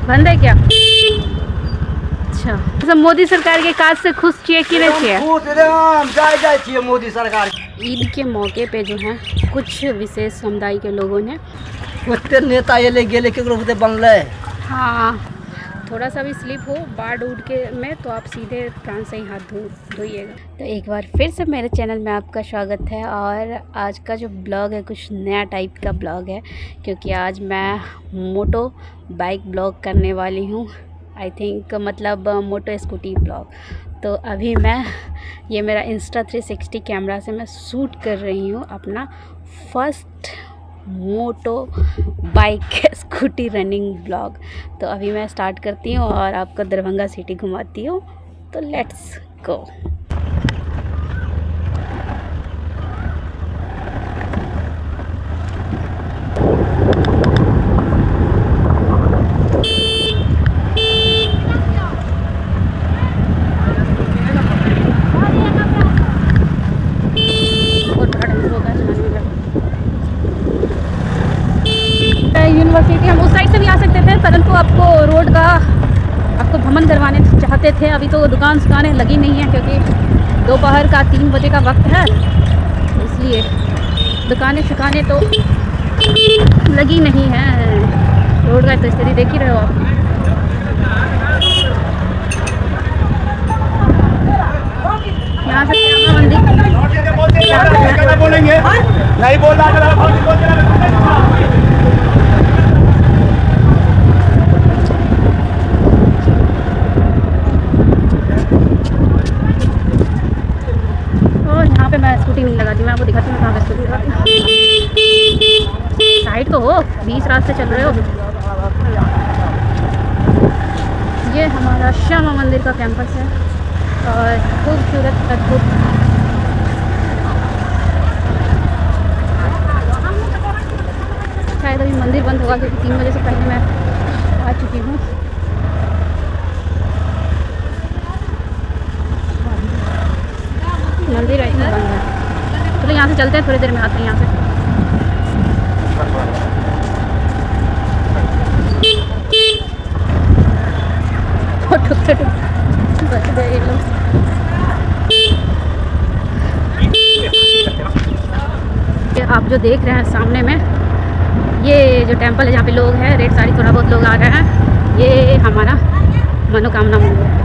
बंद है क्या? अच्छा, सब मोदी सरकार के काज से खुश छिए कि नहीं छिए? छिए मोदी सरकार। ईद के मौके पे जो है कुछ विशेष समुदाय के लोगों ने ओते नेता एले गेले केकरो होते बनले। हाँ, थोड़ा सा भी स्लिप हो बाढ़ उड़ के में तो आप सीधे प्राण से ही हाथ धोइएगा। तो एक बार फिर से मेरे चैनल में आपका स्वागत है। और आज का जो ब्लॉग है कुछ नया टाइप का ब्लॉग है, क्योंकि आज मैं मोटो बाइक ब्लॉग करने वाली हूँ। आई थिंक मतलब मोटो स्कूटी ब्लॉग। तो अभी मैं ये मेरा इंस्टा 360 कैमरा से मैं शूट कर रही हूँ अपना first motorbike scooty running blog. तो अभी मैं स्टार्ट करती हूँ और आपको दरभंगा सिटी घुमाती हूँ। तो लेट्स गो। यूनिवर्सिटी हम उस साइड से भी आ सकते थे, परंतु आपको रोड का आपको भ्रमण करवाने चाहते थे। अभी तो दुकानें लगी नहीं है, क्योंकि दोपहर का 3 बजे का वक्त है, इसलिए दुकानें तो लगी नहीं है। रोड का तो स्थिति देख ही रहे हो आप। यहाँ से श्यामा मंदिर बोलेंगे नहीं बोल रहा। पे मैं स्कूटी नहीं लगाती, मैं आपको दिखाती हूँ कहाँ पे स्कूटी लगाती हूँ। साइड तो हो, 20 रास्ते चल रहे हो। ये हमारा श्यामा मंदिर का कैंपस है और खूबसूरत अद्भुत। शायद अभी मंदिर बंद होगा, क्योंकि 3 बजे से पहले मैं आ चुकी हूँ। मंदिर है बंद है। चलो यहाँ से चलते हैं, थोड़ी देर में आते हैं यहाँ से। आप जो देख रहे हैं सामने में, ये जो टेंपल है जहाँ पे लोग हैं, रेड साड़ी थोड़ा बहुत लोग आ रहे हैं, ये हमारा मनोकामना मंदिर है।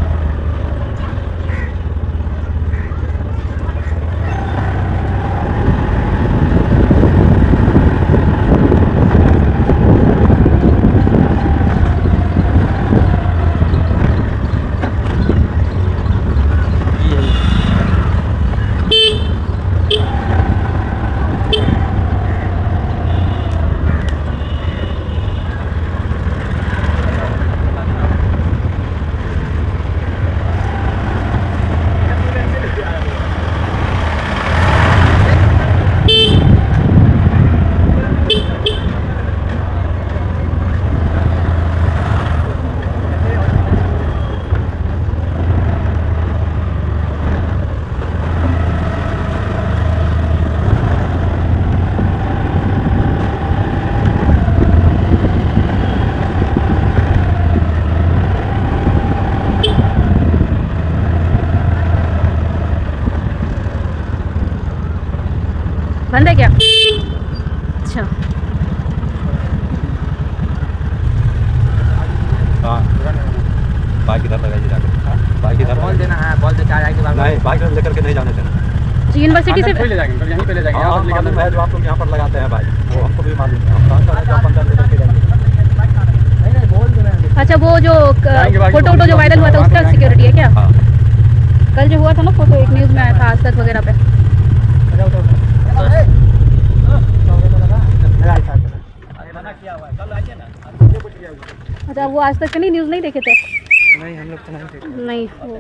बंद है क्या? अच्छा, बाइक इधर लगाइए जाकर। बाइक इधर बॉल देना है, बॉल दे जाएगी नहीं, बाइक लेकर के नहीं जाने देना। तो यूनिवर्सिटी से ले जाएंगे, तो यहीं पे ले जाएंगे। हाँ, मालूम है जो आप लोग यहाँ पर लगाते हैं बाइक, वो हमको भी मालूम है। हम कहाँ से आप अंदर लेकर के जाएंगे? नहीं बोल देना। अच्छा, वो जो फोटो जो वायरल हुआ था उसका सिक्योरिटी है क्या? हाँ। कल जो हुआ था ना फोटो, एक न्यूज़ में आया था, आज तक वगैरह पे। अच्छा, वो आज तक नहीं न्यूज़ नहीं देखे थे? नहीं, हम लोग तो नहीं देखे। नहीं, वो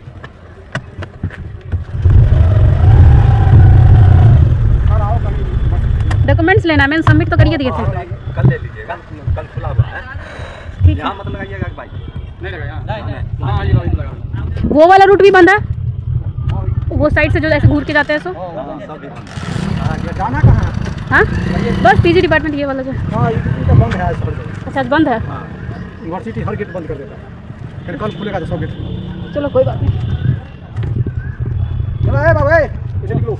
डॉक्यूमेंट्स लेना, मैंने सबमिट तो करिए दिए थे। कल ले लीजिएगा, कल खुला हुआ है। ठीक है, यहाँ मत लगाइएगा बाइक। नहीं लगा। हाँ, ये लगा। वो वाला रूट भी बंद है, वो साइड से जो ऐसे घूर के जाते हैं। सो जाना कहाँ है? हाँ, बस पीजी डिपार्टमेंट ये वाला जो। हाँ, ये तो बंद है। अच्छा, बंद है। यूनिवर्सिटी हर गेट बंद कर देता है, फिर कल खुलेगा तो सब गेट। चलो कोई बात नहीं। चलो बाबा इधर निकलो।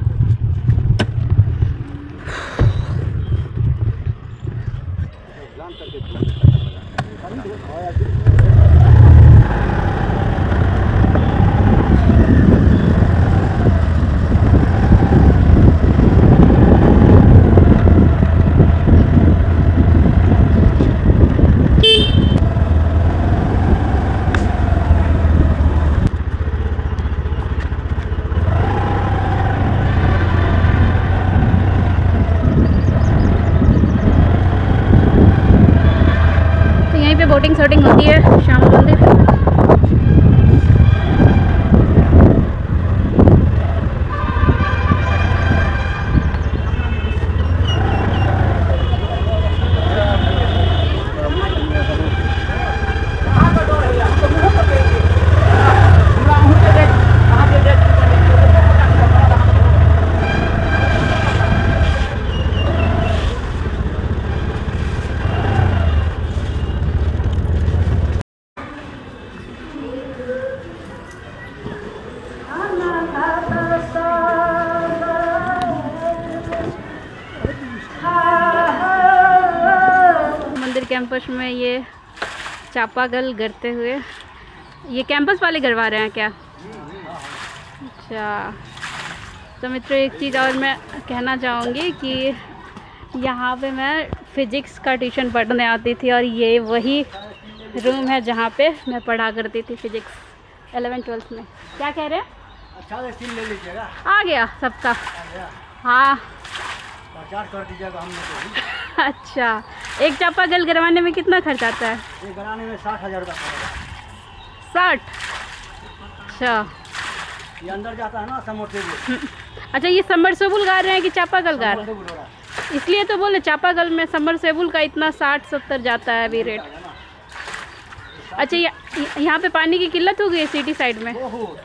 बोटिंग शॉटिंग होती है श्याम मंदिर। कैंपस में ये चापाकल गिरते हुए, ये कैंपस वाले गरवा रहे हैं क्या? अच्छा। तो मित्रों एक चीज़ और मैं कहना चाहूँगी कि यहाँ पे मैं फ़िज़िक्स का ट्यूशन पढ़ने आती थी और ये वही रूम है जहाँ पे मैं पढ़ा करती थी फ़िज़िक्स 11th-12th में। क्या कह रहे हैं? अच्छा सीन ले लीजिएगा। आ गया सबका। हाँ प्रचार कर दीजिएगा हम लोग। अच्छा, एक चापाकल गिरवाने में कितना खर्च आता है? ये गिराने में 60,000 रुपया पड़ेगा। 60? अच्छा। ये अंदर जाता है ना समरसेबुल। अच्छा, ये सबमर्सिबल गा रहे हैं कि चापाकल गा रहे हैं? इसलिए तो बोले चापाकल में सबमर्सिबल का इतना 60-70 जाता है अभी रेट। अच्छा, यहाँ पे पानी की किल्लत हो गई है सिटी साइड में?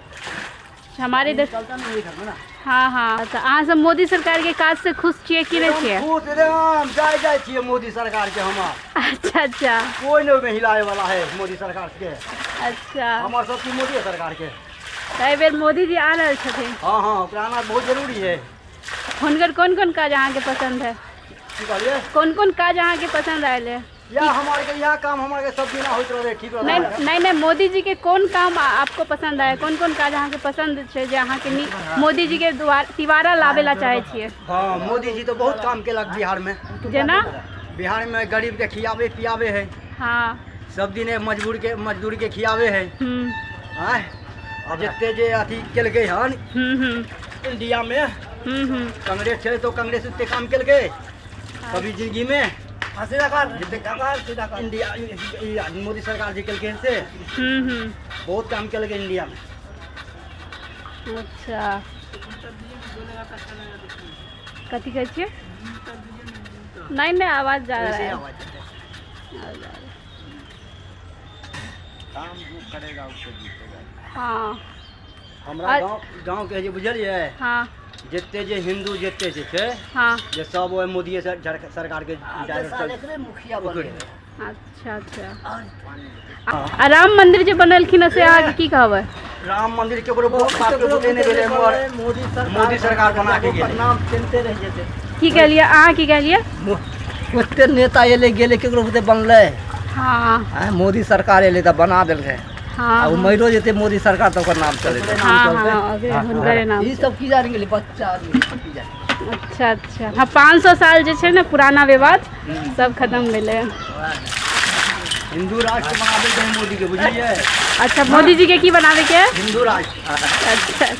हमारे इधर हाँ हाँ। तो अहाँ सब मोदी सरकार के काज से खुश छिए कि नहीं छिए? खुश एकदम जाय छिए मोदी सरकार के हम। अच्छा अच्छा। कोई नहीं हिलाए वाला है मोदी सरकार के। अच्छा, हमारे सब की मोदी सरकार के। कई बेर मोदी जी आ रहे थे। हाँ हाँ, आना बहुत जरूरी है। हुनकर कौन कौन काज अहाँ के पसंद है? कौन कौन काज अहाँ के पसंद आयल है? या हमारे के यहाँ काम हमारे के सब दिन होते रहे ठीक रहे। नहीं, मोदी जी के कौन काम आपको पसंद आए? कौन कौन काज अहाँ के पसंद है जे अहाँ के मोदी जी के तिवारा लावेला चाहे छिए? हाँ, मोदी जी तो बहुत काम केलक बिहार में। जेना बिहार में गरीब के खियावे पियावे है। हाँ, सब दिन मजदूर के खियावे है। जितने जे अथी केलके हन इंडिया में कांग्रेस है तो कांग्रेस उतने काम केलके कभी जिंदगी में। इंडिया मोदी सरकार जी केलके से बहुत काम केलके इंडिया में। अच्छा, कथी कहै छियै? नहीं आवाज जा रहा है। काम जो करेगा उसको जीतेगा। हाँ, हमारा गांव के जे बुझलिए। हाँ, जितने जे हिंदू जितने जे छे, हाँ, जे सब वो मोदी सरकार के मुखिया बने। अच्छा अच्छा। राम मंदिर जे बनलखिन से आगे की कहबै? राम मंदिर के मोदी सरकार बना के गेल। नाम चिंते रह जेते। की कहलिए अहाँ? की कहलिए? ओते नेता एले गेले केकरो बुते बनले। हाँ, मोदी सरकार एले त बना देलकै। हाँ, वो मरो जेते मोदी सरकार तो नाम चले। ये सब की जा रही बच्चा। अच्छा अच्छा। हाँ, 500 साल जे छे ना पुराना विवाद सब खत्म भेले। हिंदू राष्ट्र बनावे के मोदी के बुझलिए। अच्छा, मोदी जी के की बनावे के? हिंदू राष्ट्र। अच्छा।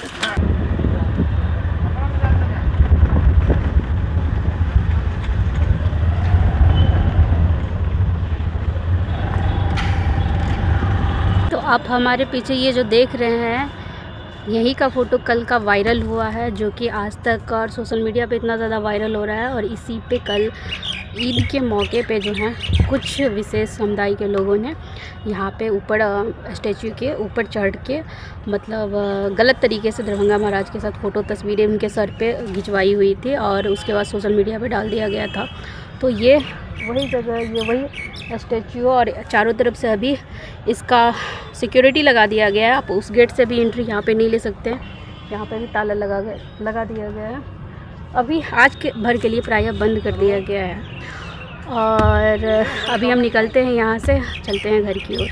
तो आप हमारे पीछे ये जो देख रहे हैं यही का फ़ोटो कल का वायरल हुआ है, जो कि आज तक और सोशल मीडिया पे इतना ज़्यादा वायरल हो रहा है। और इसी पे कल ईद के मौके पे जो है कुछ विशेष समुदाय के लोगों ने यहाँ पे ऊपर स्टैचू के ऊपर चढ़ के मतलब गलत तरीके से दरभंगा महाराज के साथ फ़ोटो तस्वीरें उनके सर पे खिंचवाई हुई थी और उसके बाद सोशल मीडिया पे डाल दिया गया था। तो ये वही जगह, ये वही स्टैचू, और चारों तरफ से अभी इसका सिक्योरिटी लगा दिया गया है। आप उस गेट से भी एंट्री यहाँ पे नहीं ले सकते हैं। यहाँ पे भी ताला लगा दिया गया है। अभी आज के भर के लिए प्रायः बंद कर दिया गया है। और अभी हम निकलते हैं यहाँ से, चलते हैं घर की ओर।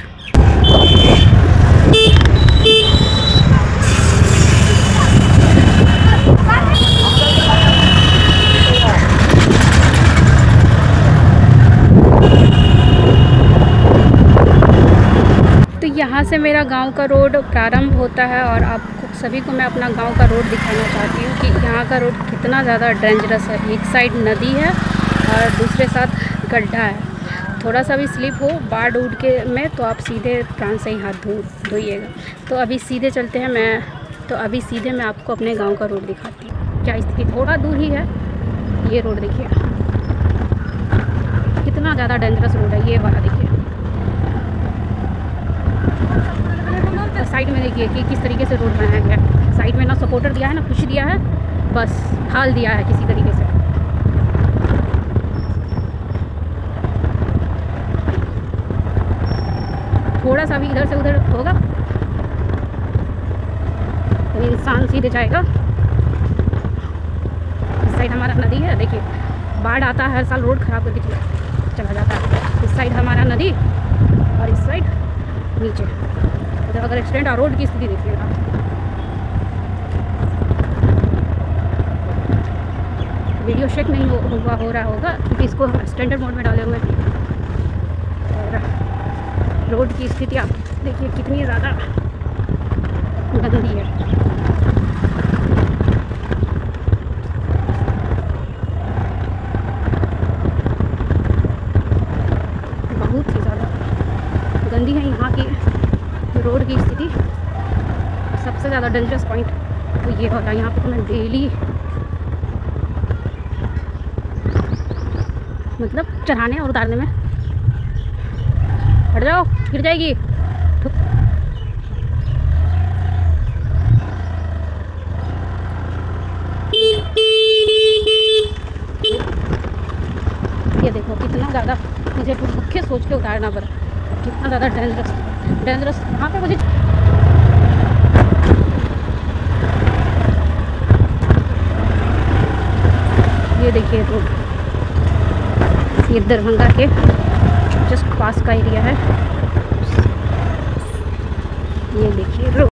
तो यहाँ से मेरा गांव का रोड प्रारंभ होता है और आपको सभी को मैं अपना गांव का रोड दिखाना चाहती हूँ कि यहाँ का रोड कितना ज़्यादा डेंजरस है। एक साइड नदी है और दूसरे साथ गड्ढा है। थोड़ा सा भी स्लिप हो बाढ़ उड़ के में तो आप सीधे प्राण से ही हाथ धोइएगा। तो अभी सीधे चलते हैं। अभी सीधे मैं आपको अपने गांव का रोड दिखाती हूँ। क्या स्थिति, थोड़ा दूर ही है। ये रोड देखिए कितना ज़्यादा डेंजरस रोड है। ये वाला देखिए, तो साइड में देखिए कि किस तरीके से रोड बनाया गया है। साइड में ना सपोर्टर दिया है ना कुछ दिया है, बस हाल दिया है किसी तरीके से। थोड़ा सा भी इधर से उधर होगा तो इंसान सीधे जाएगा। इस साइड हमारा नदी है, देखिए बाढ़ आता है हर साल, रोड ख़राब करके चला जाता है। इस साइड हमारा नदी और इस साइड नीचे। तो अगर एक्सीडेंट और रोड की स्थिति देखिएगा, वीडियो शेक नहीं हो रहा होगा क्योंकि इसको स्टैंडर्ड मोड में डाले हुए हैं। और रोड की स्थिति आप देखिए कितनी ज़्यादा गंदी है। बहुत ही ज़्यादा गंदी है यहाँ की रोड की स्थिति। सबसे ज़्यादा डेंजरस पॉइंट तो ये होता है। यहाँ पर मैं डेली मतलब चढ़ाने और उतारने में, हट जाओ गिर जाएगी। ये देखो कितना ज़्यादा मुझे मुख्य सोच के उतारना पड़ा, कितना ज़्यादा डेंजरस यहाँ पे मुझे। ये देखिए रोड, ये दरभंगा के जस्ट पास का एरिया है। ये देखिए रोड।